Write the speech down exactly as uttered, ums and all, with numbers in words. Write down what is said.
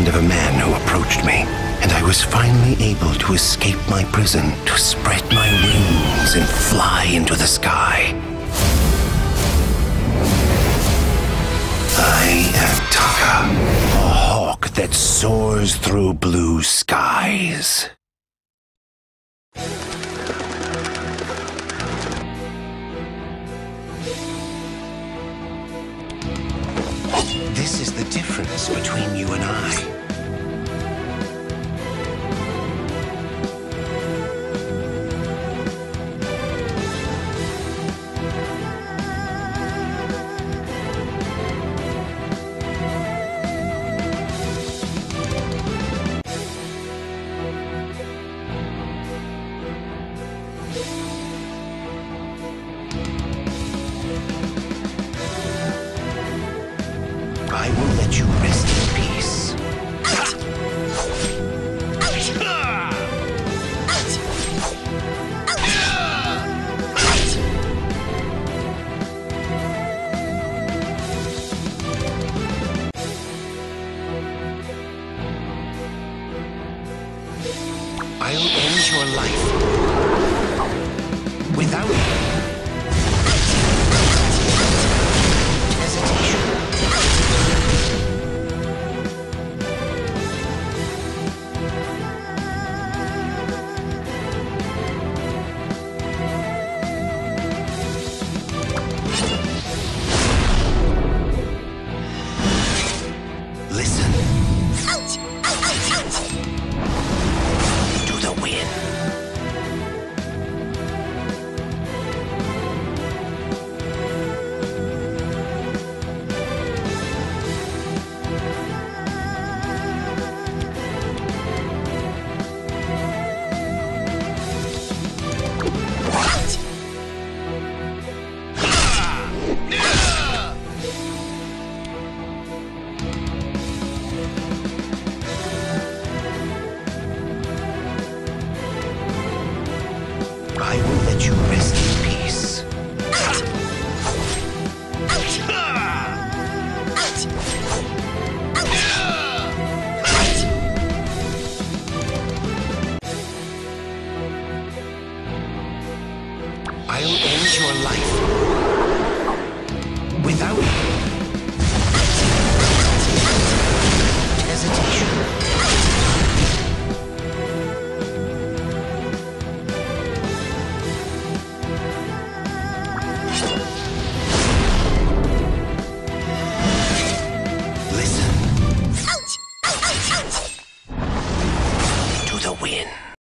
hand of a man who approached me, and I was finally able to escape my prison, to spread my wings and fly into the sky. I am Taka, a hawk that soars through blue skies. This is the difference between you and I. I will let you rest in peace. I'll end your life without hesitation. Listen to the wind. I will let you rest in peace. I'll end your life without hesitation. Listen to the wind.